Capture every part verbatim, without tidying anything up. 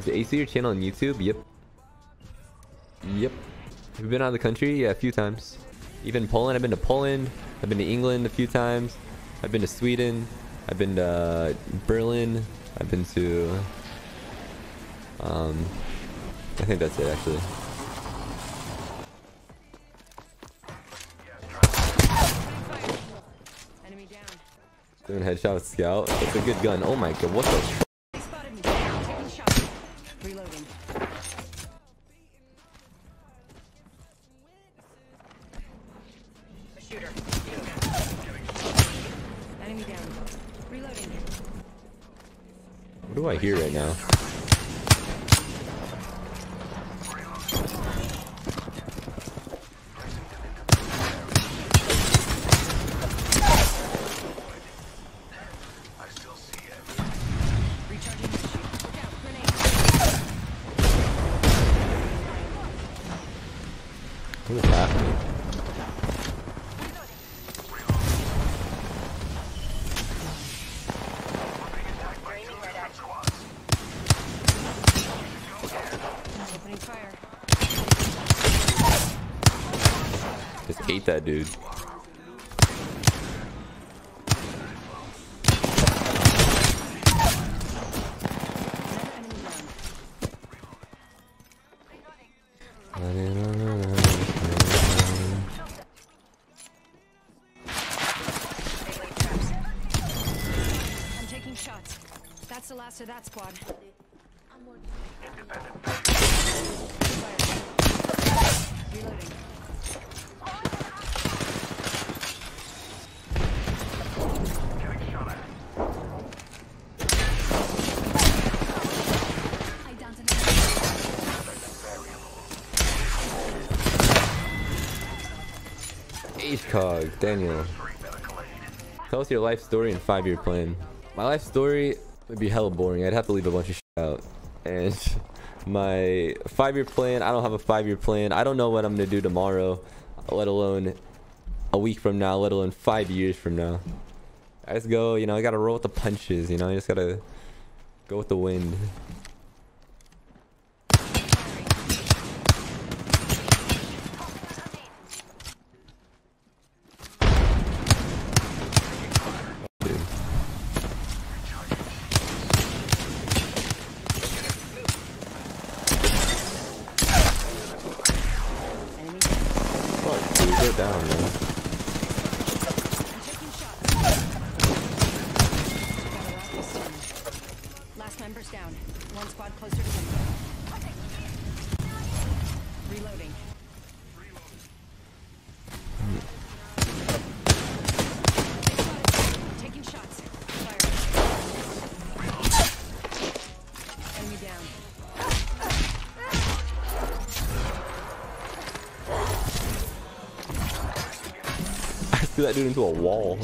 Is A C your channel on YouTube? Yep. Yep. Have you been out of the country? Yeah, a few times. Even Poland. I've been to Poland. I've been to England a few times. I've been to Sweden. I've been to uh, Berlin. I've been to... Um, I think that's it, actually. Doing headshot with Scout. It's a good gun. Oh my god, what the... Reloading. A shooter. Enemy down. Reloading. What do I hear right now? What is happening? Opening fire. Just ate that dude. I'm taking shots. That's the last of that squad. Reloading. H-Cog, Daniel. Tell us your life story and five-year plan. My life story would be hella boring. I'd have to leave a bunch of shit out. And my five-year plan, I don't have a five-year plan. I don't know what I'm gonna do tomorrow, let alone a week from now, let alone five years from now. I just go, you know, I gotta roll with the punches, you know, I just gotta go with the wind. Go down, man. Last member's down. One squad closer to him. Reloading. Taking shots. Fire. Enemy down. Threw that dude into a wall.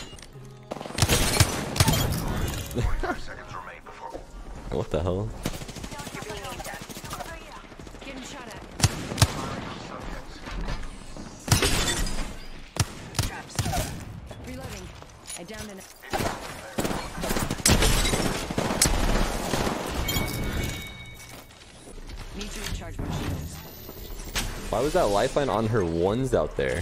What the hell? Getting shot at. Traps. Reloading. I downed an. Need to recharge my shields. Why was that lifeline on her ones out there?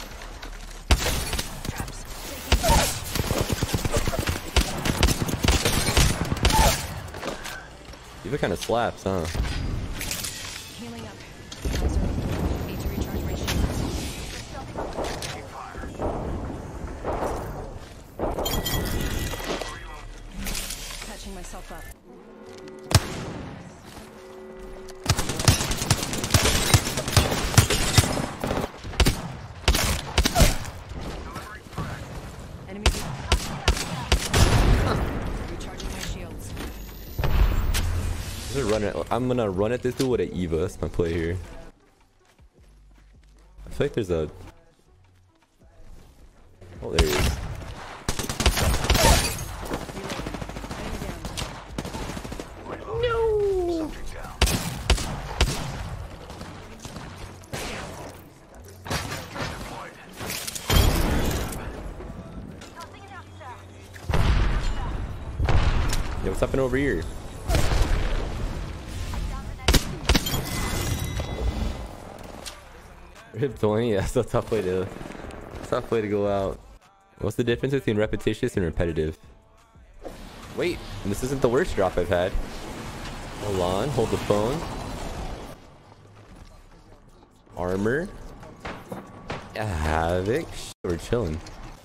Eva kind of slaps, huh? Healing up. Need to recharge my shields. Patching myself up. Enemy. Recharging my shields. I'm gonna run it. I'm gonna run at this dude with an Eva. That's my play here. I feel like there's a. Oh, there he is. No. Yo, what's happening over here? Rip twenty. Yeah, that's a tough way to tough way to go out. What's the difference between repetitious and repetitive? Wait, this isn't the worst drop I've had. Hold on, hold the phone. Armor. Yeah, Havoc. We're chilling.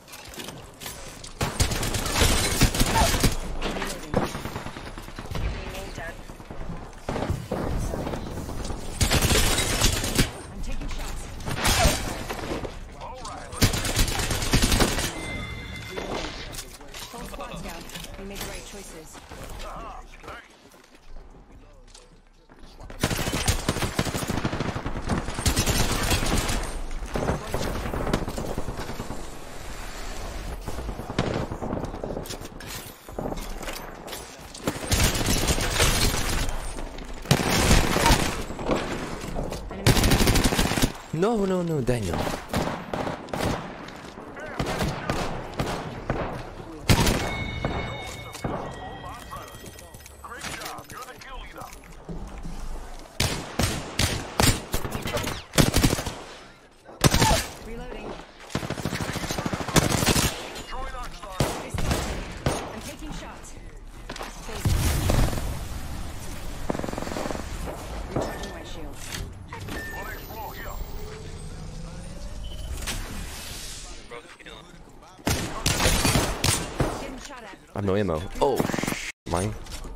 We made the right choices. No, no, no, Daniel. Reloading. I'm taking shots. Recharging my shields. Getting shot at. I have no ammo. Oh, mine.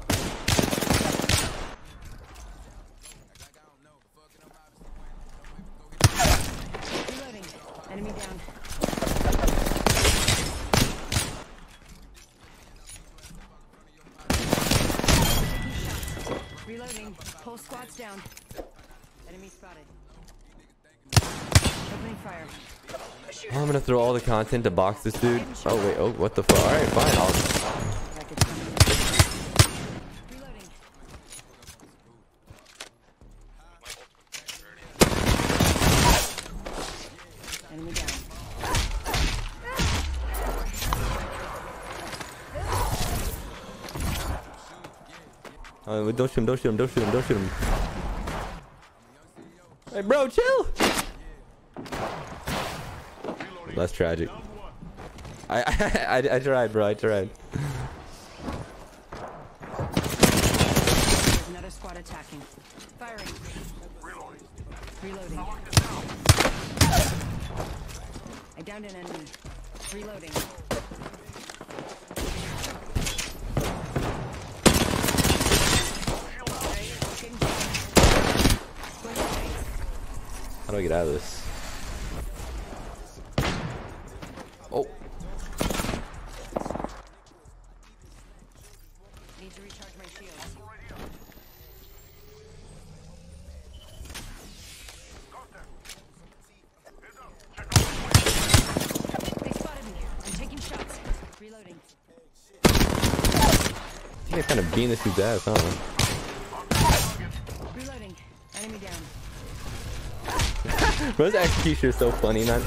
Reloading. Enemy down. Taking shots. Reloading. Whole squad's down. Enemy spotted. Opening fire. Oh, I'm gonna throw all the content to box this dude. Oh wait, oh what the fuck? All right, fine. I'll. Reloading. Enemy down. Uh, don't shoot him! Don't shoot him! Don't shoot him! Don't shoot him! Hey, bro, chill. That's tragic. I I, I I tried, bro. I tried. There's another squad attacking. Firing. Reloading. I downed an enemy. Reloading. How do I get out of this? Oh. Need to recharge my shields. They spotted me. I'm taking shots. Reloading. I think I kind of beating this dude's ass, huh? Reloading. Enemy down. Bro's execution is so funny, man.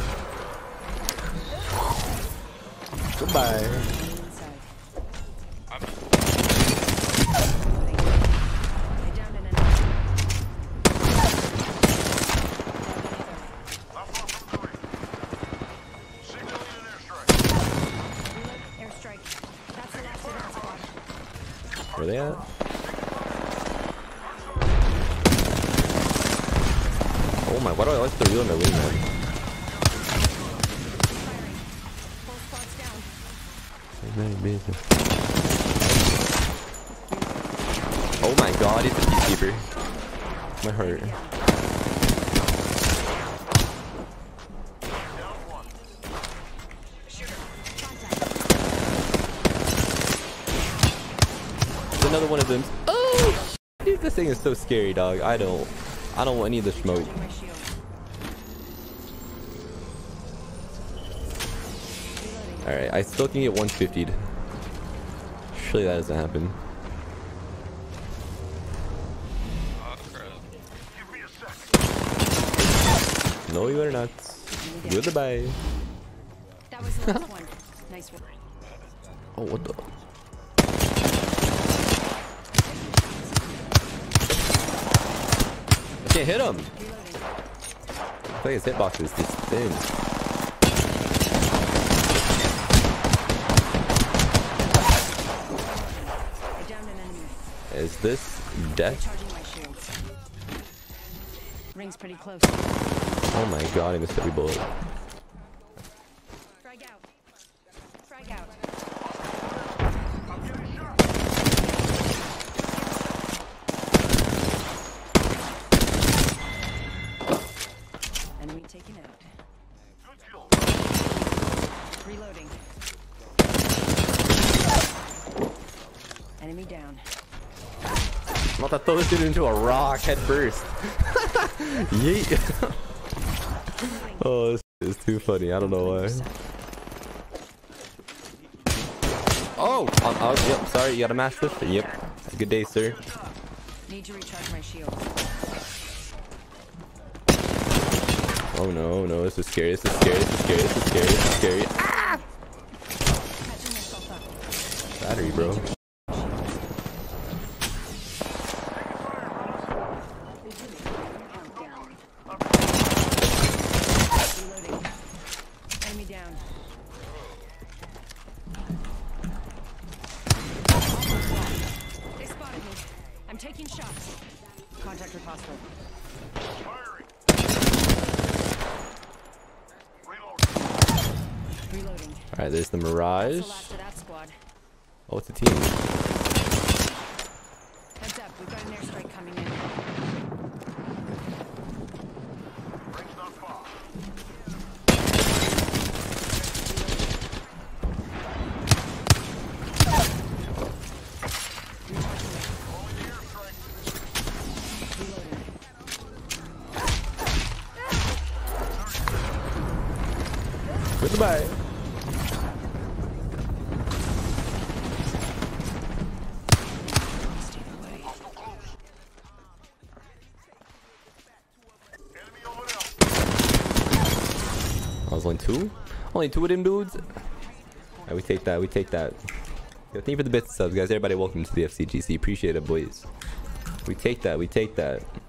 Goodbye. Inside. Reloading. I downed an enemy. Reload. Airstrike. That's the last of that squad. Where are they at? Oh my, why do I like to reload my wing, man? Firing. Full squad's down. Oh my god, he's a peacekeeper. My heart. There's another one of them. Oh, dude, this thing is so scary, dog. I don't, I don't want any of the smoke. My shield. Reloading. All right, I still can get one fiftied. Surely that doesn't happen. No, you are not. Goodbye. That was the last one. Nice one. Oh, what the? I can't hit him. Reloading. like his hitbox is just thin. I downed an enemy. Is this death? Recharging my shields. Ring's pretty close. Oh my god, I missed every bullet. Frag out. Frag out. Enemy taken out. Reloading. Enemy down. I'm about to throw this dude into a rock head first. Yeet. Oh, this is too funny. I don't know why. Oh, oh, oh, yep. Sorry, you got a mastiff. Yep. Good day, sir. Need to recharge my shield. Oh no, no, this is scary. This is scary. This is scary. This is scary. This is scary. Ah! Patching myself up. Battery, bro. Reloading. Enemy down. They spotted me. I'm taking shots. Contact with hostile. Reloading. All right, there's the That's Mirage. the last of that squad. Oh, it's a team. Heads up, we've got an airstrike coming in. Goodbye. I was only two? Only two of them dudes? Alright, we take that, we take that. Yo, thank you for the bits and subs, guys. Everybody, welcome to the F C G C. Appreciate it, boys. We take that, we take that.